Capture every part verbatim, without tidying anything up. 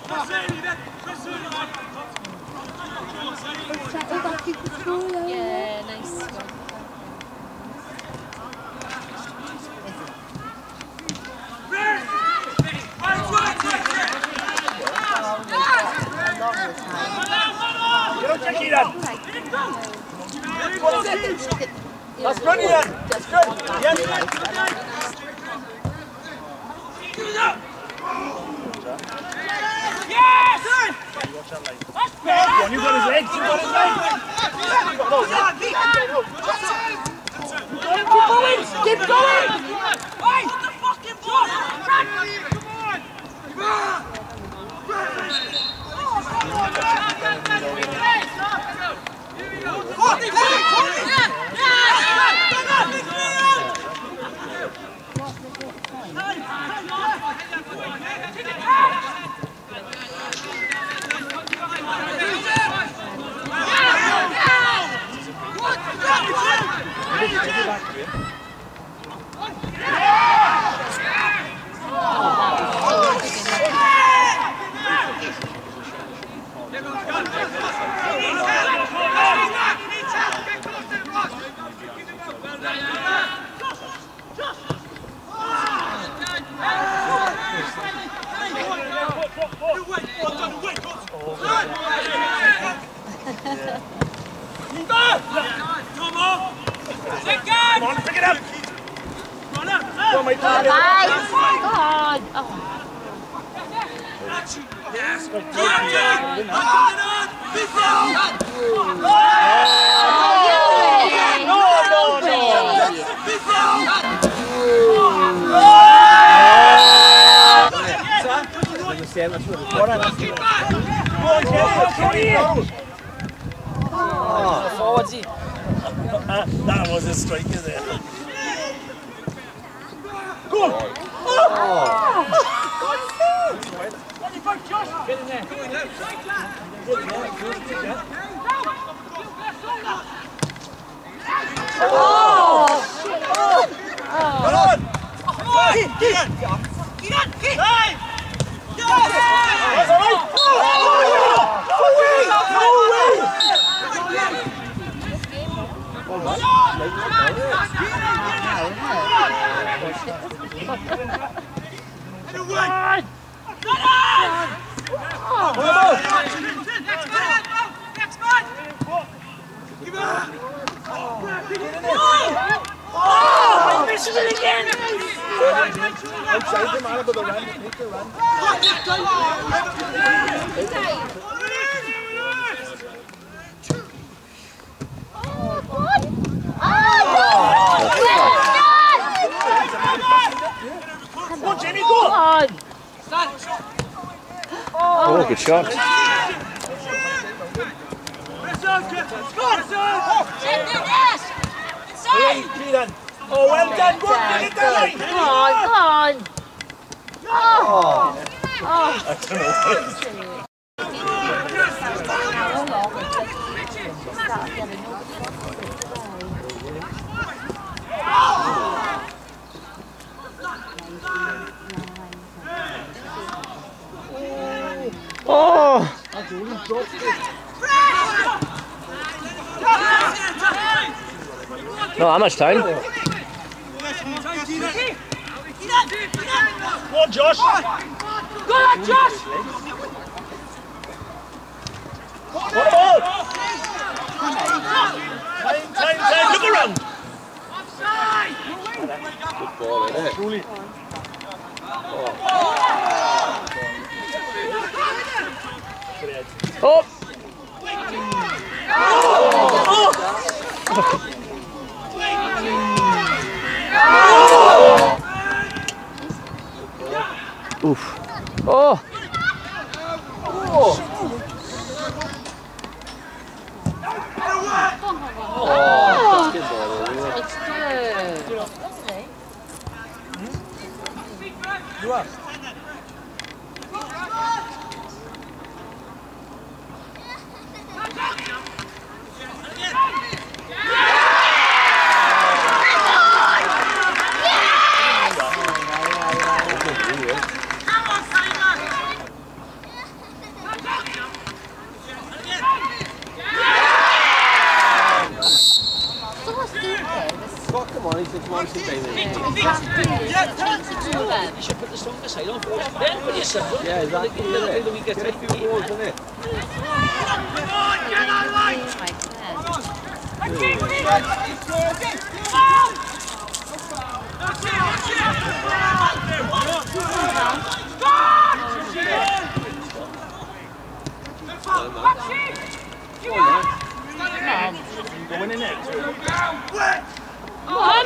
Yeah, nice one. That's good, Ian. That's good. Yes. Yes! You got his legs. You got his legs. Keep going! Keep going! Hey! What the fucking ball? Come on, pick it up! Come on, my God! Go on! Oh. Yes! No, no, no! That was a strike there. Go on! Get in there. Oh! Come on! Get in! Get in! Get in! That's all right! No way! No way! Next man! Give it up! Oh! Missing it again! Outside the man, but the run, make the run. Go, Jamie, go! Oh, good shot. Oh, well done, good, get it down! Come on, come on! Oh! Oh! I don't know. Oh! Not that much time. Go on, Josh! Go on, Josh! What ball? Time, time, time, look around! Good ball, isn't it? Truly. Oh! Oof. Oh! Oh! Oh! Good ball, isn't it? It's good. You are. You should put the stronger side on first. Then put your simple. Yeah, exactly. Then Yeah. we get Get a few balls, isn't it? Go in the net. Come on!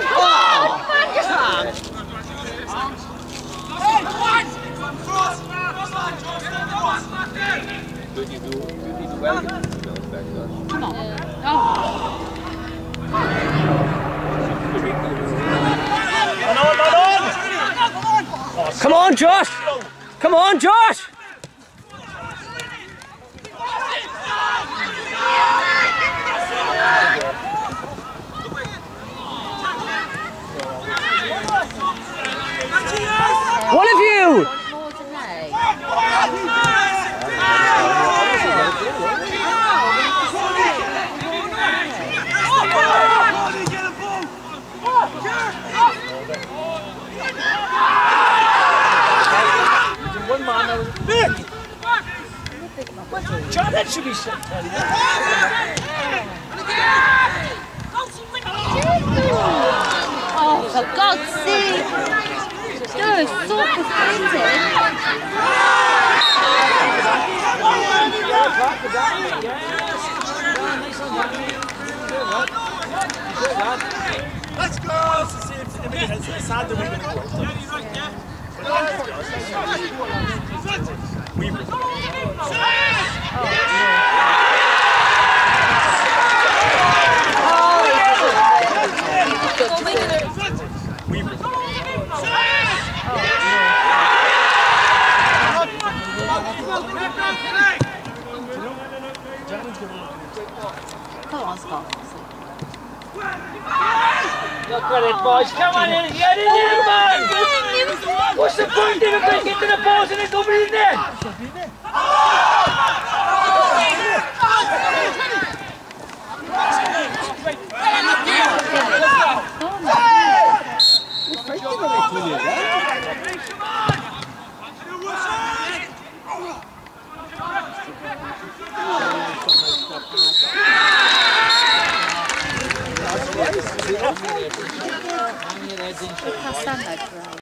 Good, you do. You need to well get the balls back to us. Come on. Oh. Come on, Josh! Come on, Josh! One of you! More delay. One man now. John, that should be set. Oh, for God's sake. You're so Let's go! It's sad that we're going to Come on, Scott. Look at it, boys. Come on in. Get in there, man. What's the point of it? Get to the balls and there's nobody in there. Passando aqui.